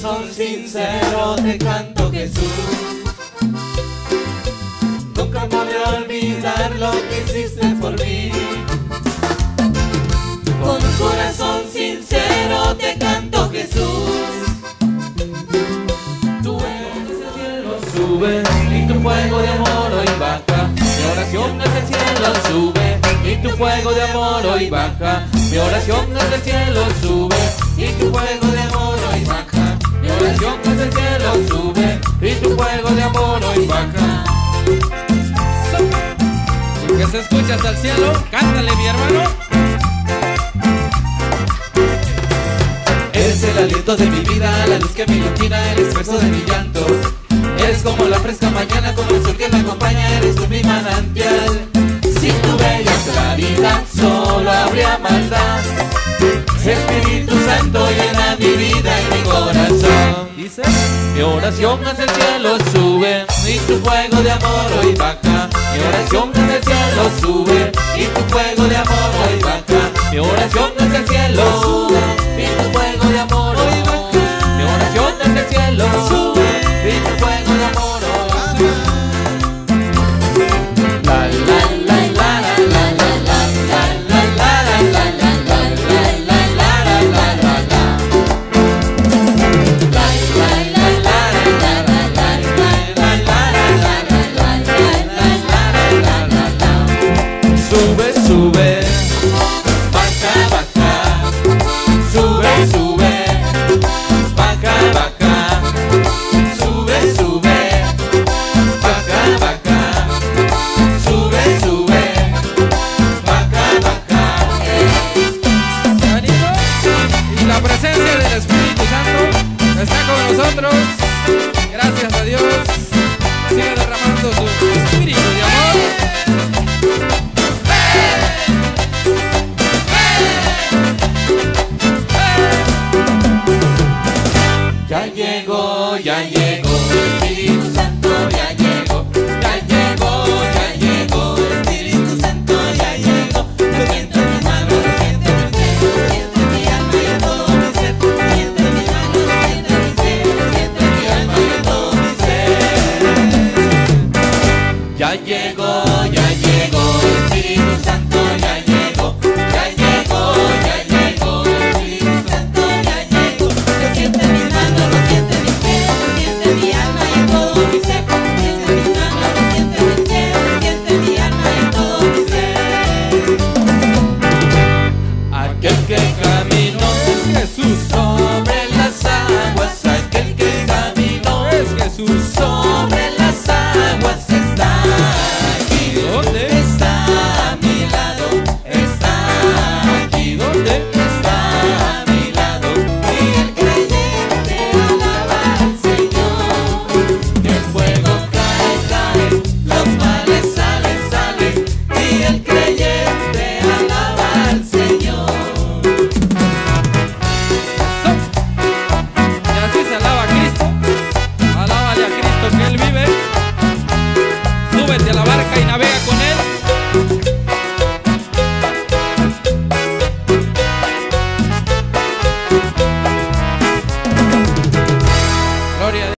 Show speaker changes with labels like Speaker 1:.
Speaker 1: corazón sincero te canto, Jesús. Nunca podré olvidar lo que hiciste por mí. Con un corazón sincero te canto, Jesús. Tu cielo sube y tu fuego de amor hoy baja. Mi oración desde el cielo sube y tu fuego de amor hoy baja. Mi oración desde el cielo sube y tu fuego de amor hoy baja. Mi oración desde el cielo sube y tu fuego de amor hoy baja.
Speaker 2: Que se escucha hasta el cielo, cántale mi hermano.
Speaker 1: Eres el aliento de mi vida, la luz que me ilumina, el esfuerzo de mi llanto. Eres como la fresca mañana, como el sol que me acompaña, eres tú mi manantial. Sin tu bella claridad solo habría maldad. Espíritu Santo llena mi vida y mi corazón.
Speaker 2: Dice,
Speaker 1: mi oración hacia el cielo sube y tu fuego de amor hoy baja. Mi oración hacia el cielo sube y tu fuego de amor hoy baja. Mi oración hacia el cielo sube y tu fuego de amor hoy baja. Mi oración hacia el cielo sube y tu fuego de amor hoy baja. La la la la la la la la la la la la sube, sube.